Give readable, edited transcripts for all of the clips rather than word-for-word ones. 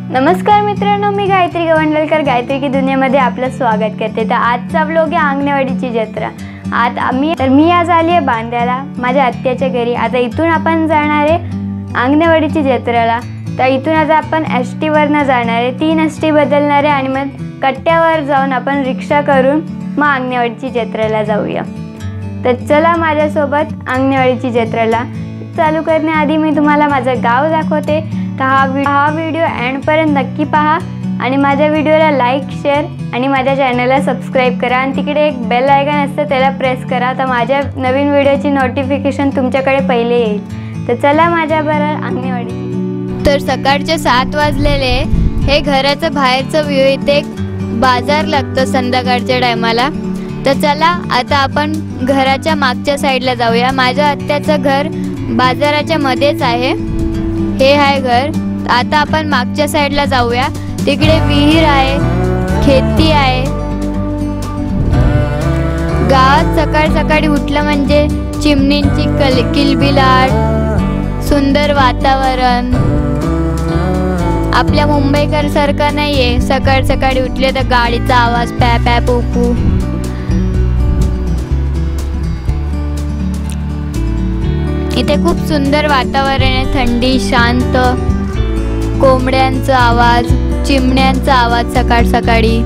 नमस्कार मित्रांनो, मी गायत्री गवंडलकर गायत्री की दुनियामध्ये आपलं स्वागत करते। तर आजचा व्लॉग आहे अंगणवाडीची जत्रा। मी आज आली आहे बांद्याला माझ्या आत्याच्या घरी। आता इथून आपण जाणार आहे अंगणवाडीची जत्रेला। तर इथून आता आपण एसटी वरनं जाणार आहे, 3 एसटी बदलणार आहे आणि मग कट्ट्यावर जाऊन आपण रिक्षा करून मग अंगणवाडीची जत्रेला जाऊया। तर चला माझ्यासोबत अंगणवाडीची जत्रेला। चालू करण्याआधी मी तुम्हाला माझं गाव दाखवते। तर हा व्हिडिओ एंडपर्यंत नक्की पहा आणि माझ्या व्हिडिओला लाईक शेअर आणि माझ्या चॅनलला सबस्क्राईब करा आणि तिकडे एक बेल आयकॉन असतं त्याला प्रेस करा, तर माझ्या नवीन व्हिडिओची नोटिफिकेशन तुमच्याकडे पहिले येईल। तर चला माझ्याबरोबर अंगणवाडी। तर सकाळचे 7 वाजलेले। हे घराचं बाहेरचं व्ह्यू, इथे बाजार लागतो संध्याकाळच्या टायमाला। तर चला आता आपण घराच्या मागच्या साईडला जाऊया। माझ्या आत्याचं घर बाजाराच्या मध्येच आहे, हे आहे घर। आता आपण मागच्या साईडला जाऊया, तिकडे विहीर आहे, खेती आहे। गावात सकाळ सकाळी उठलं म्हणजे चिमणींची किलबिलाट, सुंदर वातावरण। आपल्या मुंबईकर सारखं नाहीये, सकाळ सकाळी उठले तर गाडीचा आवाज, पॅ पॅ पू पू। इथे खूप सुंदर वातावरण आहे, थंडी, शांत, कोंबड्यांचा आवाज, चिमण्यांचा आवाज सकाळ सकाळी।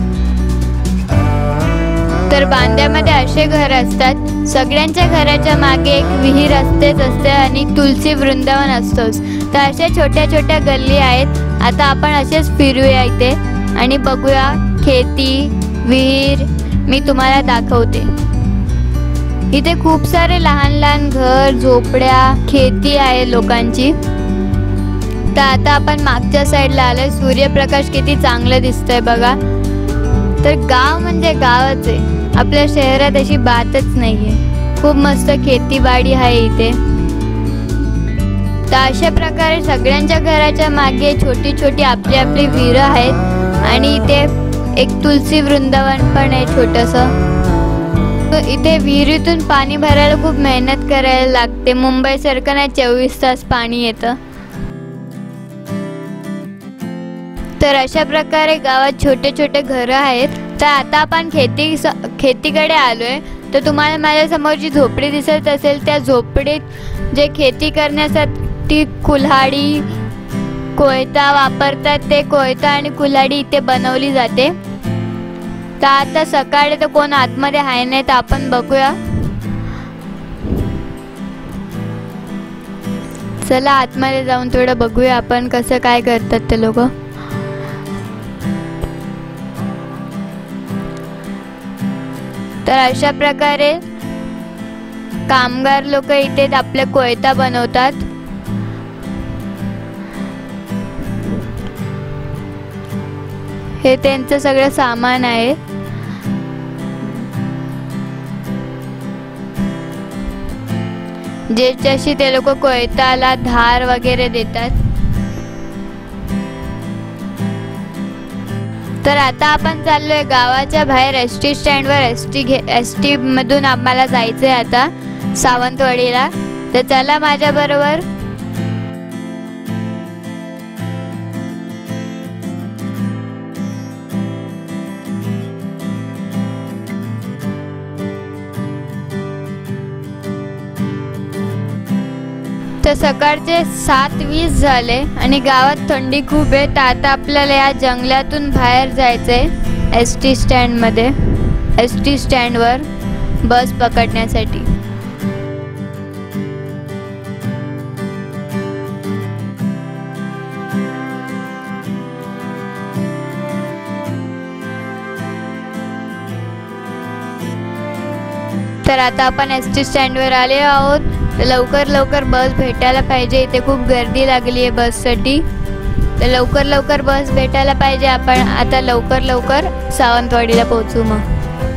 तर बांद्यामध्ये असे घर असतात, सगळ्यांच्या घराच्या मागे एक विहीर असते आणि तुलसी वृंदावन असतोच। तर अशा छोट्या छोट्या गल्ली आहेत। आता आपण असेच फिरूया इथे आणि बघूया खेती, विहीर मी तुम्हाला दाखवते। इथे खूप सारे लहान लहान घर, झोपड्या, खेती आहे लोकांची। तर आता आपण मागच्या साईडला आलोय, सूर्यप्रकाश किती चांगलं दिसतंय बघा। तर गाव म्हणजे गावच आहे, आपल्या शहरात अशी बातच नाहीये। खूप मस्त खेतीबाडी आहे इथे। तर अशा प्रकारे सगळ्यांच्या घराच्या मागे छोटी छोटी आपली आपली विहिरं आहेत आणि इथे एक तुलसी वृंदावन पण आहे छोटंसं। इथे विहिरीतून पाणी भरायला खूप मेहनत करायला लागते, मुंबई सारखं नाही 24 तास पाणी येतं। तर अशा प्रकारे गावात छोटे छोटे घरं आहेत। तर आता आपण खेतीकडे आलोय। तर तुम्हाला माझ्या समोर जी झोपडी दिसत असेल, त्या झोपडीत जे खेती करण्यासाठी कुल्हाडी, कोयता वापरतात, ते कोयता आणि कुल्हाडी इथे बनवली जाते। तर आता सकाळी तर कोण आतमध्ये आहे नाही, तर आपण बघूया। चला आतमध्ये जाऊन थोडं बघूया आपण कसं काय करतात ते लोक। तर अशा प्रकारे कामगार लोक इथे आपले कोयता बनवतात। हे त्यांचं सगळं सामान आहे। ज्याच्याशी ते लोक कोयताला धार वगैरे देतात। तर आता आपण चाललोय गावाच्या बाहेर एसटी स्टँडवर। एसटी मधून आम्हाला जायचंय आता सावंतवाडीला। तर चला माझ्या बरोबर। तर सकाळचे 7:20 झाले आणि गावात थंडी खूप आहे। तर आता आपल्याला या जंगलातून बाहेर जायचंय एसटी स्टँडमध्ये, एसटी स्टँडवर बस पकडण्यासाठी। तर आता आपण एसटी स्टँडवर आले आहोत। लवकर लवकर बस भेटायला पाहिजे, इथे खूप गर्दी लागली आहे बससाठी। तर लवकर लवकर बस भेटायला पाहिजे, आपण आता लवकर लवकर सावंतवाडीला पोहोचू मग।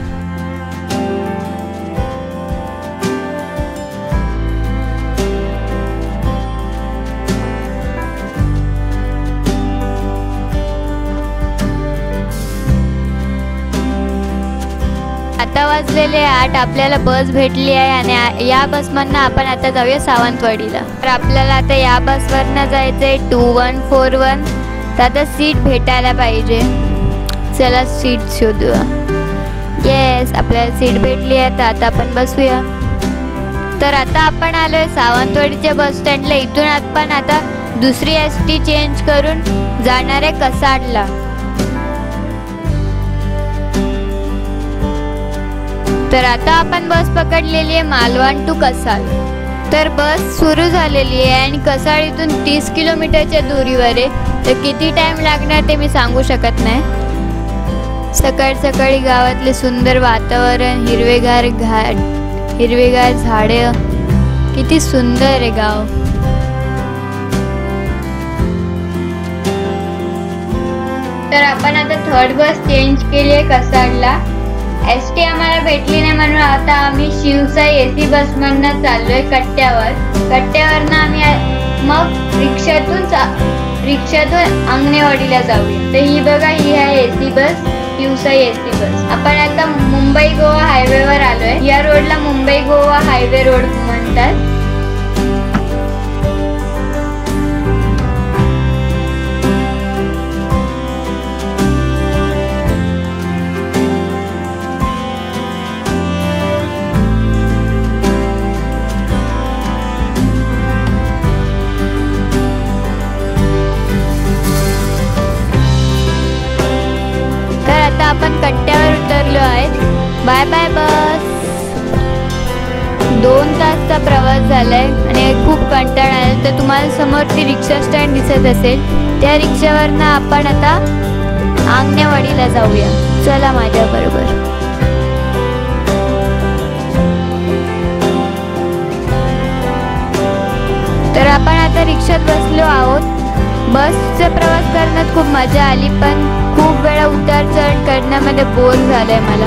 आता वाजलेले 8, आपल्याला बस भेटली आहे आणि या बसमधनं आपण आता जाऊया सावंतवाडीला। तर आपल्याला आता या बसवरनं जायचंय 2141 तर आता सीट भेटायला पाहिजे. चला सीट शोधूया. येस, आपल्याला सीट भेटली आहे. तर आता आपण बसूया. तर आता आपण आलोय सावंतवाडीच्या बस स्टँडला. इथून आपण आता दुसरी एसटी चेंज करून जाणार आहे कसाडला. तर आता आपण बस पकडलेली आहे मालवण टू कसाड. तर बस सुरू झालेली आहे आणि कसाड इथून 30 किलोमीटरच्या दूरीवर आहे. तर किती टाइम लागणार ते मी सांगू शकत नाही. सकाळ सकाळी गावातले सुंदर वातावरण, हिरवेगार घाट, हिरवेगार झाडे, किती सुंदर आहे गाव. तर आपण आता थर्ड बस चेंज केली आहे कसाडला. एसटी आम्हाला भेटली नाही म्हणून आता आम्ही शिवसाई एसी बस मधनं चाललोय कट्ट्यावर. कट्ट्यावरनं आम्ही मग रिक्षातून अंगणेवाडीला जाऊया. तर ही बघा, ही आहे AC bus, Shivsai AC bus. आपण आता मुंबई गोवा हायवेवर आलोय. या रोडला मुंबई गोवा हायवे रोड म्हणतात. आपण कट्ट्यावर उतरलो आहे. बाय बाय बस. 2 तासचा प्रवास झालाय आणि खूप कंटाळा आला. तर तुम्हाला समोर ती रिक्षा स्टँड दिसत असेल, त्या रिक्षावरनं आपण आता अंगणेवाडीला जाऊया. चला माझ्या बरोबर. तर आपण आता रिक्षात बसलो आहोत. बसचा प्रवास करण्यात खूप मजा आली, पण खूप वेळा उतार चढ करण्यामध्ये बोर झालंय मला.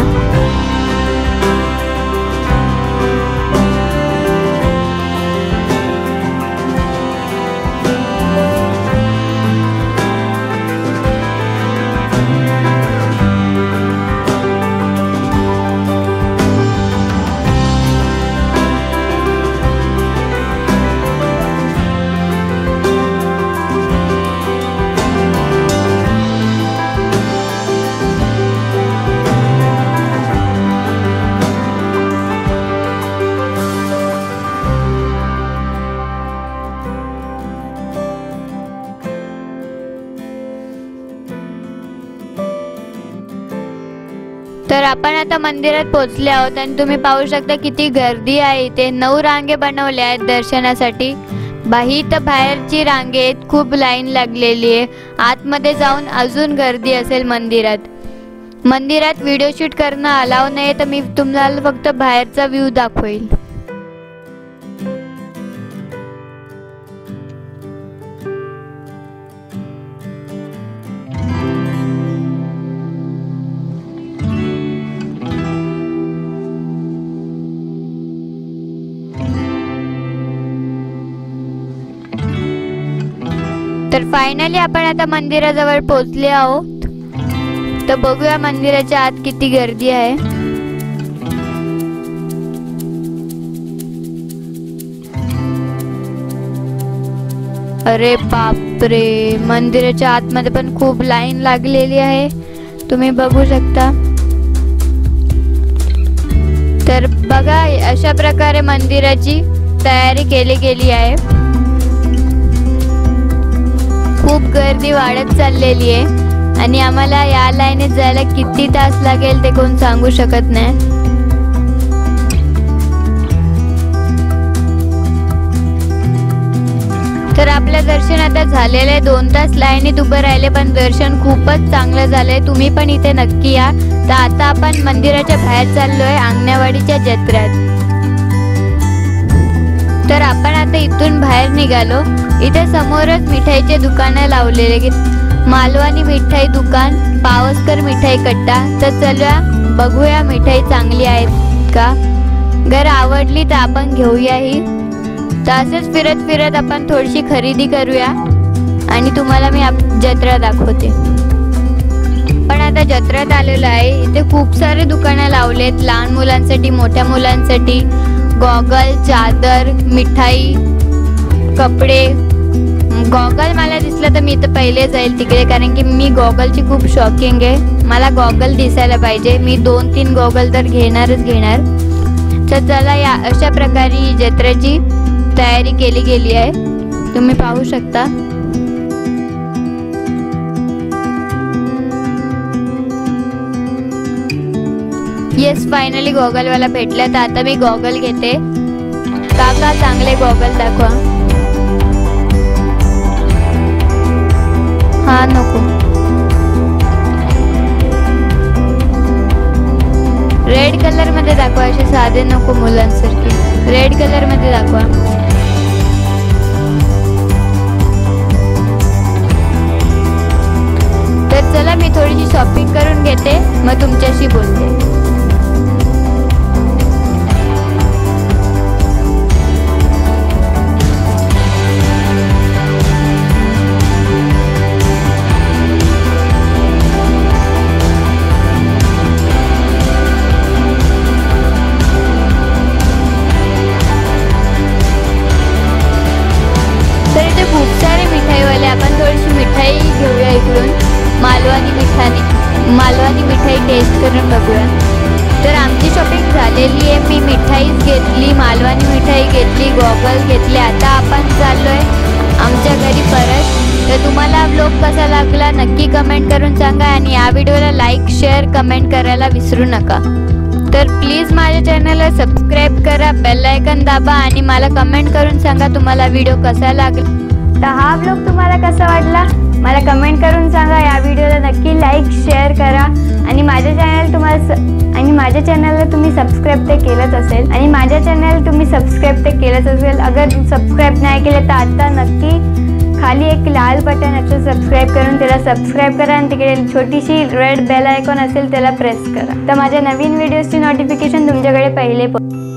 तर आपण आता मंदिरात पोहोचले आहोत आणि तुम्ही पाहू शकता किती गर्दी आहे इथे. 9 रांगे बनवल्या आहेत दर्शनासाठी. तर बाहेरची रांगेत खूप लाईन लागलेली आहे. आतमध्ये जाऊन अजून गर्दी असेल मंदिरात. मंदिरात व्हिडिओ शूट करणं अलाव नाही, तर मी तुम्हाला फक्त बाहेरचा व्ह्यू दाखवेल. तर फायनली आपण आता मंदिराजवळ पोहोचले आहोत. तर बघूया मंदिराच्या आत किती गर्दी आहे. अरे बापरे, मंदिराच्या आतमध्ये पण खूप लाईन लागलेली आहे, तुम्ही बघू शकता. तर बघा, अशा प्रकारे मंदिराची तयारी केली गेली आहे. खूप गर्दी वाढत चाललेली आहे आणि आम्हाला या लाईनीत जायला किती तास लागेल ते कोण सांगू शकत नाही. तर आपलं दर्शन आता झालेलं आहे. 2 तास लाईनीत उभं राहिले, पण दर्शन खूपच चांगलं झालंय. तुम्ही पण इथे नक्की या. तर आता आपण मंदिराच्या बाहेर चाललोय अंगणेवाडीच्या जत्रेत. तर आपण आता इथून बाहेर निघालो. इथे समोरच मिठाईचे दुकानं लावलेले, मालवानी मिठाई दुकान, पावसकर मिठाई कट्टा. तर चलूया बघूया मिठाई चांगली आहेत का. जर आवडली तर आपण घेऊया ही. तर असेच फिरत फिरत आपण थोडीशी खरेदी करूया आणि तुम्हाला मी जत्रा दाखवते. पण आता जत्रेत आलेलो आहे. इथे खूप सारे दुकानं लावलेत, लहान मुलांसाठी, मोठ्या मुलांसाठी. गॉगल, चादर, मिठाई, कपडे, गॉगल मला दिसलं तर मी तर पहिले जाईल तिकडे, कारण की मी गॉगलची खूप शॉकिंग आहे. मला गॉगल दिसायला पाहिजे. मी 2-3 गॉगल तर घेणारच घेणार. तर चला, या अशा प्रकारे ही जत्रेची तयारी केली गेली आहे, तुम्ही पाहू शकता. येस, फायनली गॉगलवाला भेटला. तर आता मी गॉगल घेते. काका चांगले गॉगल दाखवा. हा नको, रेड कलर मध्ये दाखवा. असे साधे नको मुलांसारखे, रेड कलर मध्ये दाखवा. तर चला, मी थोडीशी शॉपिंग करून घेते, मग तुमच्याशी बोलते. खूप सारे मिठाईवाले, आपण थोडीशी मिठाई घेऊया इकडून. मालवणी मिठाई टेस्ट करून बघूया. तर आमची शॉपिंग झालेली आहे. मी मिठाईच घेतली, मालवणी मिठाई घेतली, गॉगल घेतले. आता आपण चाललोय आमच्या घरी परत. तर तुम्हाला व्लॉग कसा लागला नक्की कमेंट करून सांगा, आणि या व्हिडिओला लाईक, शेअर, कमेंट करायला विसरू नका. तर प्लीज माझ्या चॅनलला सबस्क्राईब करा, बेल आयकॉन दाबा, आणि मला कमेंट करून सांगा तुम्हाला व्हिडिओ कसा लागला. तर हा व्लॉग तुम्हाला कसा वाटला मला कमेंट करून सांगा. या व्हिडिओला नक्की लाईक, शेअर करा, आणि माझ्या चॅनलला तुम्ही सबस्क्राईब ते केलंच असेल, अगर सबस्क्राईब नाही केलं तर आता नक्की खाली एक लाल बटन असेल सबस्क्राईब करून, त्याला सबस्क्राईब करा, आणि तिकडे छोटीशी रेड बेल आयकॉन असेल त्याला प्रेस करा. तर माझ्या नवीन व्हिडिओजची नोटिफिकेशन तुमच्याकडे पहिले